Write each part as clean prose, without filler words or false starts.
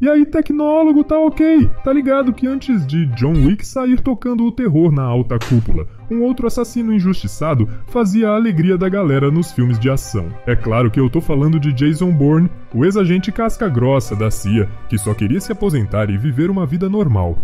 E aí, tecnólogo, tá ok? Tá ligado que antes de John Wick sair tocando o terror na alta cúpula, um outro assassino injustiçado fazia a alegria da galera nos filmes de ação. É claro que eu tô falando de Jason Bourne, o ex-agente casca-grossa da CIA, que só queria se aposentar e viver uma vida normal.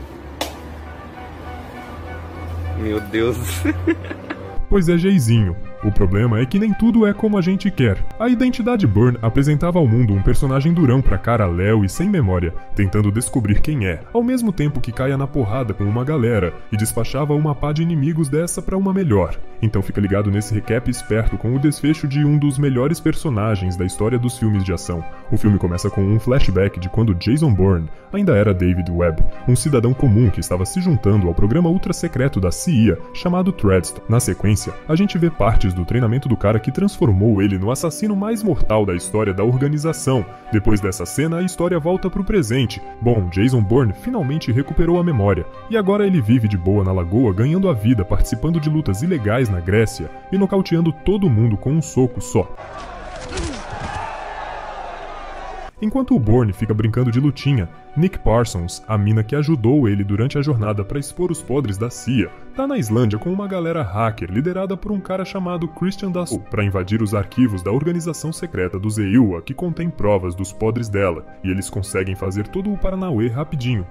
Meu Deus. Pois é, Jayzinho. O problema é que nem tudo é como a gente quer. A identidade Bourne apresentava ao mundo um personagem durão pra cara léu e sem memória, tentando descobrir quem é, ao mesmo tempo que caia na porrada com uma galera e despachava uma pá de inimigos dessa pra uma melhor. Então fica ligado nesse recap esperto com o desfecho de um dos melhores personagens da história dos filmes de ação. O filme começa com um flashback de quando Jason Bourne ainda era David Webb, um cidadão comum que estava se juntando ao programa ultra secreto da CIA chamado Treadstone. Na sequência, a gente vê partes do treinamento do cara que transformou ele no assassino mais mortal da história da organização. Depois dessa cena, a história volta pro presente. Bom, Jason Bourne finalmente recuperou a memória, e agora ele vive de boa na lagoa, ganhando a vida, participando de lutas ilegais na Grécia e nocauteando todo mundo com um soco só. Enquanto o Bourne fica brincando de lutinha, Nick Parsons, a mina que ajudou ele durante a jornada para expor os podres da CIA, tá na Islândia com uma galera hacker liderada por um cara chamado Christian Dasso para invadir os arquivos da organização secreta do EUA que contém provas dos podres dela, e eles conseguem fazer todo o paranauê rapidinho.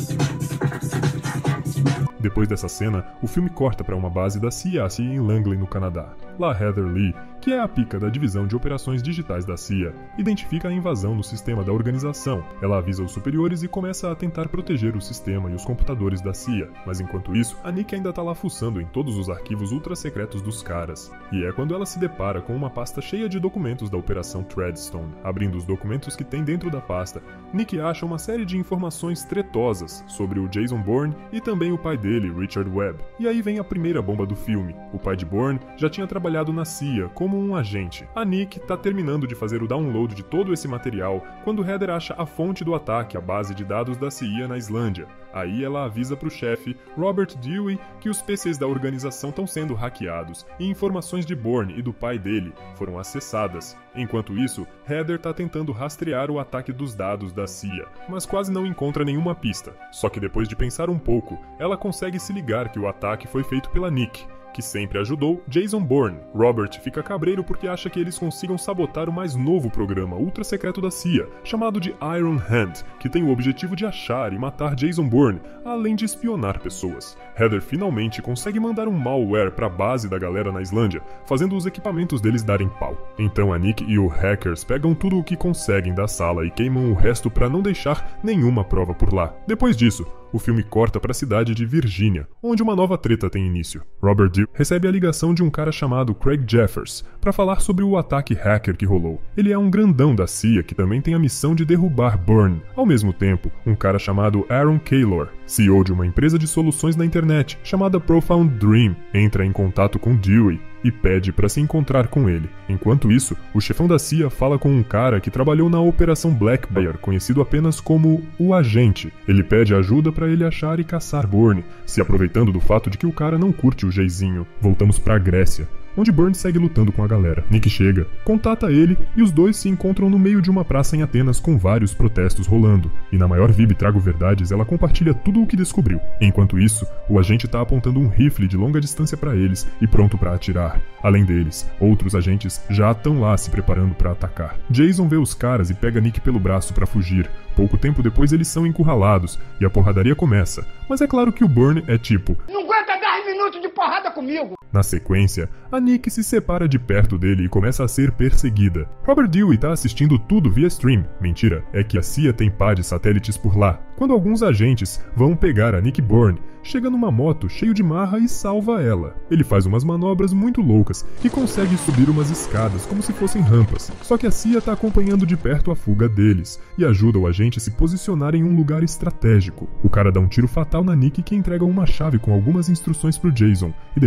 Depois dessa cena, o filme corta para uma base da CIA em Langley, no Canadá. Lá Heather Lee, que é a pica da divisão de operações digitais da CIA, identifica a invasão no sistema da organização. Ela avisa os superiores e começa a tentar proteger o sistema e os computadores da CIA. Mas enquanto isso, a Nick ainda tá lá fuçando em todos os arquivos ultra secretos dos caras. E é quando ela se depara com uma pasta cheia de documentos da Operação Treadstone. Abrindo os documentos que tem dentro da pasta, Nick acha uma série de informações tretosas sobre o Jason Bourne e também o pai dele, Richard Webb. E aí vem a primeira bomba do filme. O pai de Bourne já tinha trabalhado na CIA como um agente. A Nick tá terminando de fazer o download de todo esse material quando Heather acha a fonte do ataque à base de dados da CIA na Islândia. Aí ela avisa pro chefe, Robert Dewey, que os PCs da organização estão sendo hackeados e informações de Bourne e do pai dele foram acessadas. Enquanto isso, Heather tá tentando rastrear o ataque dos dados da CIA, mas quase não encontra nenhuma pista. Só que depois de pensar um pouco, ela consegue se ligar que o ataque foi feito pela Nick, que sempre ajudou Jason Bourne. Robert fica cabreiro porque acha que eles consigam sabotar o mais novo programa ultra secreto da CIA, chamado de Iron Hand, que tem o objetivo de achar e matar Jason Bourne, além de espionar pessoas. Heather finalmente consegue mandar um malware pra base da galera na Islândia, fazendo os equipamentos deles darem pau. Então a Nick e os hackers pegam tudo o que conseguem da sala e queimam o resto pra não deixar nenhuma prova por lá. Depois disso, o filme corta para a cidade de Virgínia, onde uma nova treta tem início. Robert Dewey recebe a ligação de um cara chamado Craig Jeffers para falar sobre o ataque hacker que rolou. Ele é um grandão da CIA que também tem a missão de derrubar Bourne. Ao mesmo tempo, um cara chamado Aaron Kaylor, CEO de uma empresa de soluções na internet chamada Profound Dream, entra em contato com Dewey e pede para se encontrar com ele. Enquanto isso, o chefão da CIA fala com um cara que trabalhou na Operação Black Bear, conhecido apenas como o Agente. Ele pede ajuda para ele achar e caçar Bourne, se aproveitando do fato de que o cara não curte o Jayzinho. Voltamos pra Grécia, onde Bourne segue lutando com a galera. Nick chega, contata ele e os dois se encontram no meio de uma praça em Atenas com vários protestos rolando. E na maior Vibe Trago Verdades, ela compartilha tudo o que descobriu. Enquanto isso, o agente tá apontando um rifle de longa distância para eles e pronto para atirar. Além deles, outros agentes já estão lá se preparando para atacar. Jason vê os caras e pega Nick pelo braço para fugir. Pouco tempo depois eles são encurralados e a porradaria começa. Mas é claro que o Bourne é tipo: não aguenta 10 minutos de porrada comigo! Na sequência, a Nick se separa de perto dele e começa a ser perseguida. Robert Dewey tá assistindo tudo via stream. Mentira, é que a CIA tem pá de satélites por lá. Quando alguns agentes vão pegar a Nick Bourne, chega numa moto cheio de marra e salva ela. Ele faz umas manobras muito loucas e consegue subir umas escadas como se fossem rampas. Só que a CIA tá acompanhando de perto a fuga deles e ajuda o agente a se posicionar em um lugar estratégico. O cara dá um tiro fatal na Nick que entrega uma chave com algumas instruções pro Jason e depois parte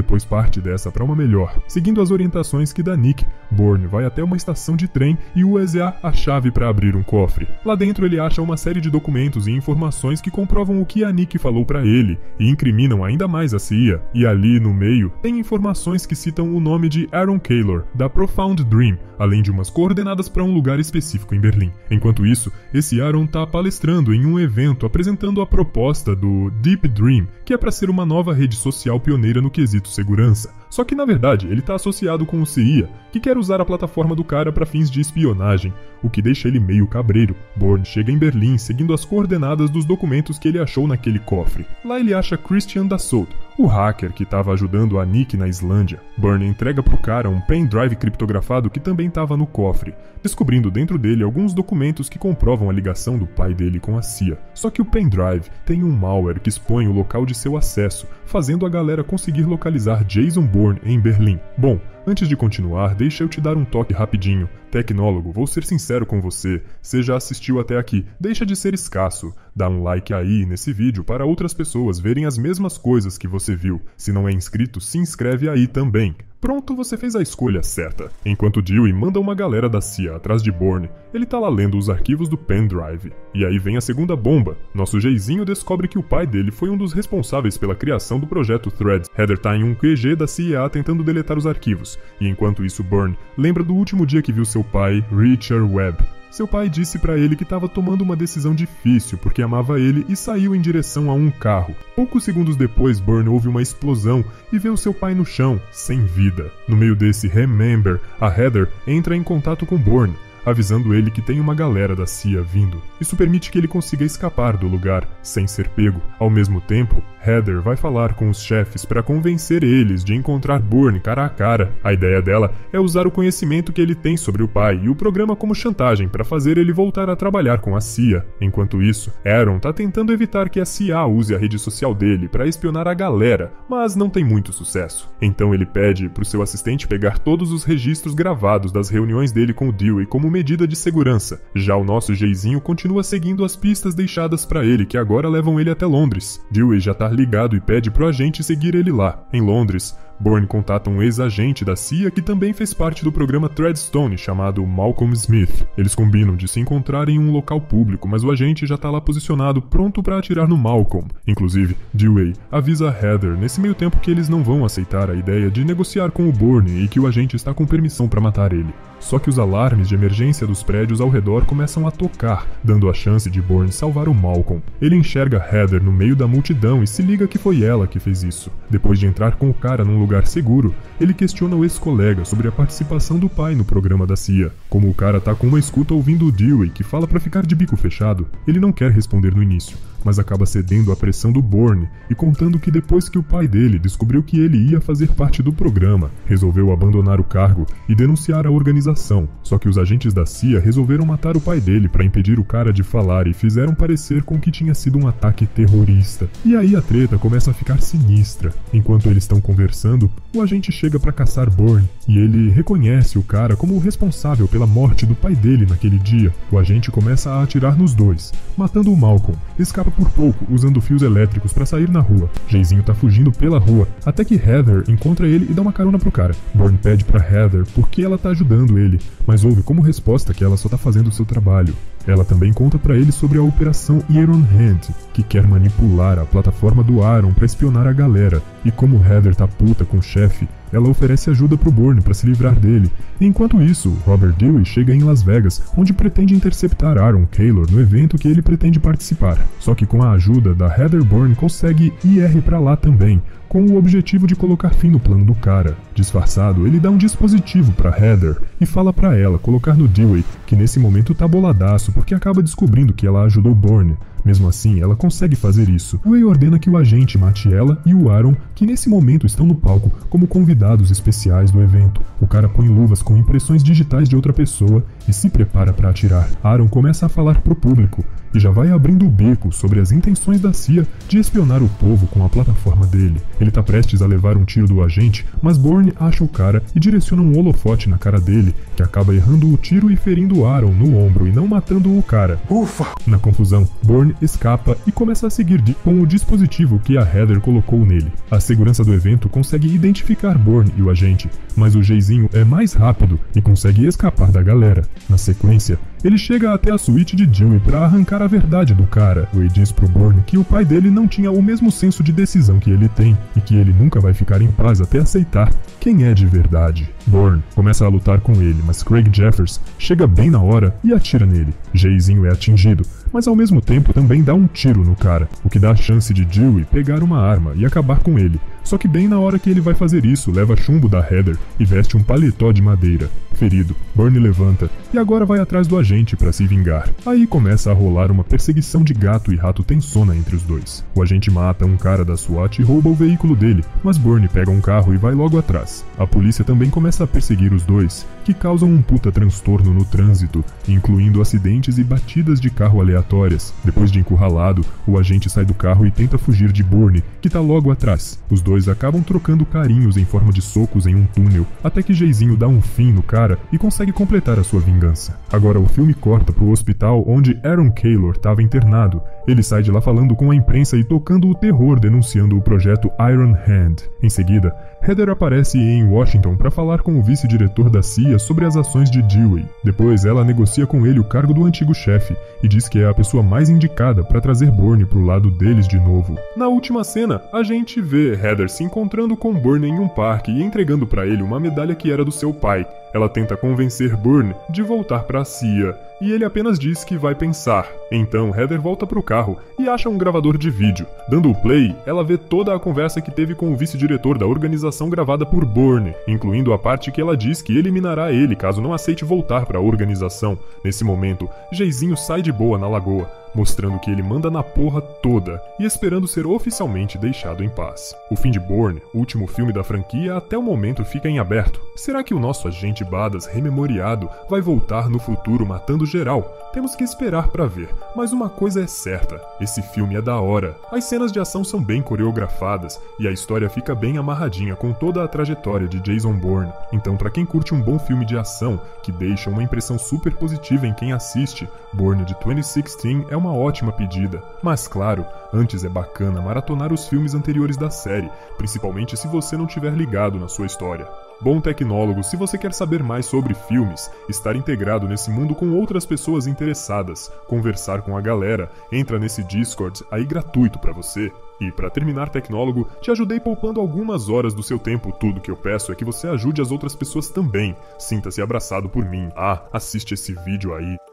parte dessa para uma melhor. Seguindo as orientações que dá Nick, Bourne vai até uma estação de trem e usa a chave para abrir um cofre. Lá dentro ele acha uma série de documentos e informações que comprovam o que a Nick falou para ele e incriminam ainda mais a CIA. E ali no meio tem informações que citam o nome de Aaron Kaylor, da Profound Dream, além de umas coordenadas para um lugar específico em Berlim. Enquanto isso, esse Aaron tá palestrando em um evento apresentando a proposta do Deep Dream, que é para ser uma nova rede social pioneira no quesito segurança. Só que na verdade ele tá associado com o CIA, que quer usar a plataforma do cara para fins de espionagem, o que deixa ele meio cabreiro. Bourne chega em Berlim seguindo as coordenadas dos documentos que ele achou naquele cofre. Lá ele acha Christian Dassault, o hacker que estava ajudando a Nick na Islândia. Bourne entrega pro cara um pendrive criptografado que também estava no cofre, descobrindo dentro dele alguns documentos que comprovam a ligação do pai dele com a CIA. Só que o pendrive tem um malware que expõe o local de seu acesso, fazendo a galera conseguir localizar Jason Bourne em Berlim. Bom, antes de continuar, deixa eu te dar um toque rapidinho. Tecnólogo, vou ser sincero com você, já assistiu até aqui, deixa de ser escasso. Dá um like aí nesse vídeo para outras pessoas verem as mesmas coisas que você viu. Se não é inscrito, se inscreve aí também. Pronto, você fez a escolha certa. Enquanto Dewey manda uma galera da CIA atrás de Bourne, ele tá lá lendo os arquivos do pendrive. E aí vem a segunda bomba. Nosso Jayzinho descobre que o pai dele foi um dos responsáveis pela criação do projeto Threads. Heather tá em um QG da CIA tentando deletar os arquivos. E enquanto isso, Bourne lembra do último dia que viu seu pai, Richard Webb. Seu pai disse pra ele que estava tomando uma decisão difícil porque amava ele e saiu em direção a um carro. Poucos segundos depois, Bourne ouve uma explosão e vê o seu pai no chão, sem vida. No meio desse remember, a Heather entra em contato com Bourne, avisando ele que tem uma galera da CIA vindo. Isso permite que ele consiga escapar do lugar, sem ser pego. Ao mesmo tempo, Heather vai falar com os chefes para convencer eles de encontrar Bourne cara a cara. A ideia dela é usar o conhecimento que ele tem sobre o pai e o programa como chantagem para fazer ele voltar a trabalhar com a CIA. Enquanto isso, Aaron tá tentando evitar que a CIA use a rede social dele para espionar a galera, mas não tem muito sucesso. Então ele pede pro seu assistente pegar todos os registros gravados das reuniões dele com o Dewey como medida de segurança. Já o nosso Jayzinho continua seguindo as pistas deixadas para ele, que agora levam ele até Londres. Dewey já tá ligado e pede pro agente seguir ele lá. Em Londres, Bourne contata um ex-agente da CIA que também fez parte do programa Threadstone, chamado Malcolm Smith. Eles combinam de se encontrar em um local público, mas o agente já tá lá posicionado, pronto para atirar no Malcolm. Inclusive, Dewey avisa a Heather nesse meio tempo que eles não vão aceitar a ideia de negociar com o Bourne e que o agente está com permissão para matar ele. Só que os alarmes de emergência dos prédios ao redor começam a tocar, dando a chance de Bourne salvar o Malcolm. Ele enxerga Heather no meio da multidão e se liga que foi ela que fez isso. Depois de entrar com o cara num lugar seguro, ele questiona o ex-colega sobre a participação do pai no programa da CIA. Como o cara tá com uma escuta ouvindo o Dewey, que fala pra ficar de bico fechado, ele não quer responder no início, mas acaba cedendo à pressão do Bourne e contando que depois que o pai dele descobriu que ele ia fazer parte do programa, resolveu abandonar o cargo e denunciar a organização. Só que os agentes da CIA resolveram matar o pai dele para impedir o cara de falar e fizeram parecer com que tinha sido um ataque terrorista. E aí a treta começa a ficar sinistra. Enquanto eles estão conversando, o agente chega para caçar Bourne e ele reconhece o cara como o responsável pela morte do pai dele naquele dia. O agente começa a atirar nos dois, matando o Malcolm. Escapa por pouco, usando fios elétricos para sair na rua. Jayzinho tá fugindo pela rua, até que Heather encontra ele e dá uma carona pro cara. Bourne pede pra Heather porque ela tá ajudando ele, mas ouve como resposta que ela só tá fazendo o seu trabalho. Ela também conta pra ele sobre a Operação Iron Hand, que quer manipular a plataforma do Aaron pra espionar a galera, e como Heather tá puta com o chefe, ela oferece ajuda pro Bourne pra se livrar dele. E enquanto isso, Robert Dewey chega em Las Vegas, onde pretende interceptar Aaron Kaylor no evento que ele pretende participar. Só que com a ajuda da Heather, Bourne consegue ir pra lá também, com o objetivo de colocar fim no plano do cara. Disfarçado, ele dá um dispositivo pra Heather e fala pra ela colocar no Dewey, que nesse momento tá boladaço porque acaba descobrindo que ela ajudou Bourne. Mesmo assim, ela consegue fazer isso. Dewey ordena que o agente mate ela e o Aaron, que nesse momento estão no palco como convidados especiais do evento. O cara põe luvas com impressões digitais de outra pessoa e se prepara para atirar. Aaron começa a falar pro público e já vai abrindo o bico sobre as intenções da CIA de espionar o povo com a plataforma dele. Ele tá prestes a levar um tiro do agente, mas Bourne acha o cara e direciona um holofote na cara dele, que acaba errando o tiro e ferindo Aaron no ombro e não matando o cara. Ufa! Na confusão, Bourne escapa e começa a seguir com o dispositivo que a Heather colocou nele. A segurança do evento consegue identificar Bourne e o agente, mas o Jayzinho é mais rápido e consegue escapar da galera. Na sequência, ele chega até a suíte de Dewey para arrancar a verdade do cara. Dewey diz pro Bourne que o pai dele não tinha o mesmo senso de decisão que ele tem e que ele nunca vai ficar em paz até aceitar quem é de verdade. Bourne começa a lutar com ele, mas Craig Jeffers chega bem na hora e atira nele. Jayzinho é atingido, mas ao mesmo tempo também dá um tiro no cara, o que dá a chance de Dewey pegar uma arma e acabar com ele. Só que bem na hora que ele vai fazer isso, leva chumbo da Heather e veste um paletó de madeira. Ferido, Bourne levanta e agora vai atrás do agente para se vingar. Aí começa a rolar uma perseguição de gato e rato tensona entre os dois. O agente mata um cara da SWAT e rouba o veículo dele, mas Bourne pega um carro e vai logo atrás. A polícia também começa a perseguir os dois, que causam um puta transtorno no trânsito, incluindo acidentes e batidas de carro aleatórias. Depois de encurralado, o agente sai do carro e tenta fugir de Bourne, que tá logo atrás. Os dois acabam trocando carinhos em forma de socos em um túnel, até que Jayzinho dá um fim no cara e consegue completar a sua vingança. Agora o filme corta pro hospital onde Aaron Kaylor estava internado. Ele sai de lá falando com a imprensa e tocando o terror denunciando o projeto Iron Hand. Em seguida, Heather aparece em Washington para falar com o vice-diretor da CIA sobre as ações de Dewey. Depois ela negocia com ele o cargo do antigo chefe e diz que é a pessoa mais indicada para trazer Bourne pro lado deles de novo. Na última cena, a gente vê Heather se encontrando com Bourne em um parque e entregando para ele uma medalha que era do seu pai. Ela tenta convencer Bourne de voltar para a CIA, e ele apenas diz que vai pensar. Então Heather volta pro carro e acha um gravador de vídeo. Dando o play, ela vê toda a conversa que teve com o vice-diretor da organização gravada por Bourne, incluindo a parte que ela diz que eliminará ele caso não aceite voltar para a organização. Nesse momento, Jayzinho sai de boa na lagoa, mostrando que ele manda na porra toda e esperando ser oficialmente deixado em paz. O fim de Bourne, o último filme da franquia, até o momento fica em aberto. Será que o nosso agente Badass rememoriado vai voltar no futuro matando geral? Temos que esperar pra ver, mas uma coisa é certa, esse filme é da hora. As cenas de ação são bem coreografadas e a história fica bem amarradinha com toda a trajetória de Jason Bourne. Então pra quem curte um bom filme de ação, que deixa uma impressão super positiva em quem assiste, Bourne de 2016 é uma ótima pedida. Mas claro, antes é bacana maratonar os filmes anteriores da série, principalmente se você não tiver ligado na sua história. Bom tecnólogo, se você quer saber mais sobre filmes, estar integrado nesse mundo com outras pessoas interessadas, conversar com a galera, entra nesse Discord aí gratuito pra você. E para terminar, tecnólogo, te ajudei poupando algumas horas do seu tempo. Tudo que eu peço é que você ajude as outras pessoas também. Sinta-se abraçado por mim. Assiste esse vídeo aí.